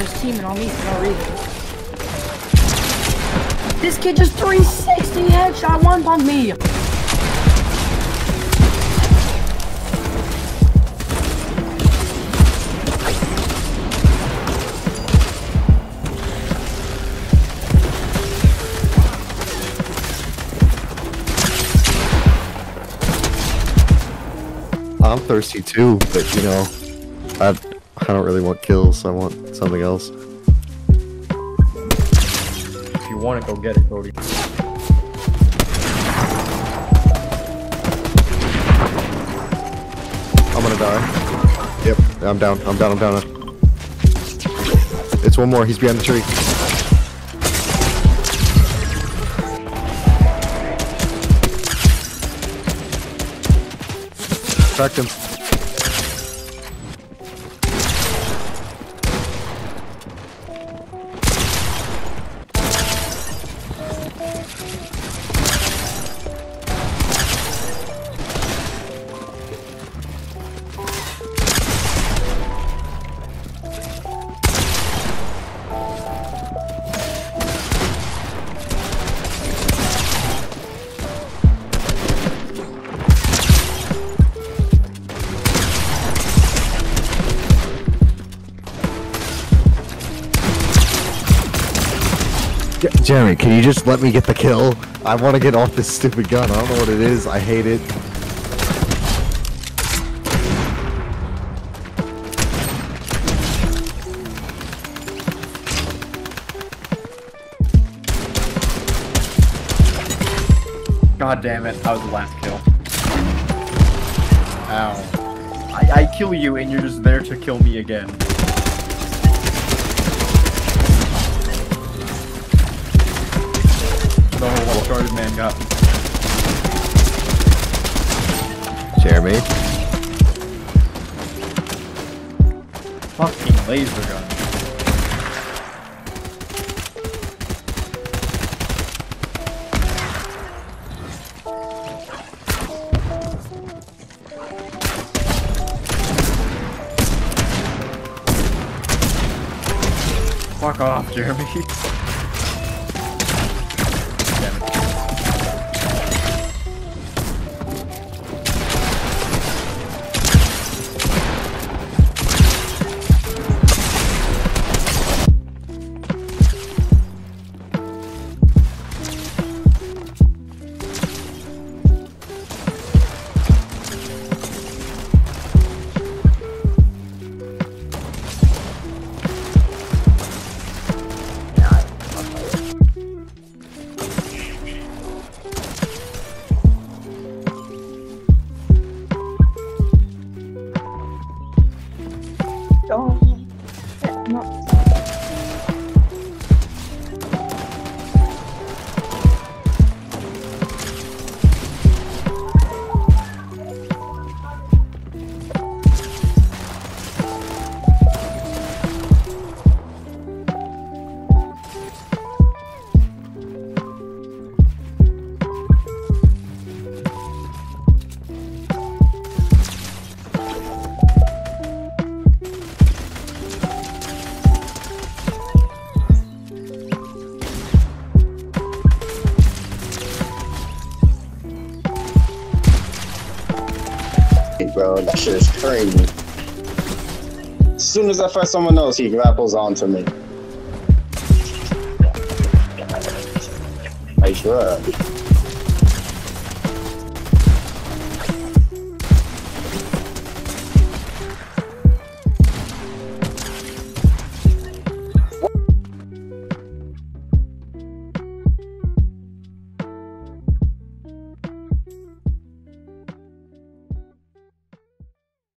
just teaming on me for no reason. This kid just 360 headshot one on me. I'm thirsty too, but you know, I don't really want kills. I want something else. If you want it, go get it, Cody. I'm gonna die. Yep, I'm down. I'm down. I'm down. It's one more. He's behind the tree. Cracked him. Jeremy, can you just let me get the kill? I want to get off this stupid gun. I don't know what it is. I hate it. God damn it, that was the last kill. Ow. I kill you and you're just there to kill me again. The whole uncharted man got me. Jeremy? Fucking laser gun. Fuck off, Jeremy. Bro, that shit is crazy. As soon as I find someone else, he grapples onto me. Yexrobd.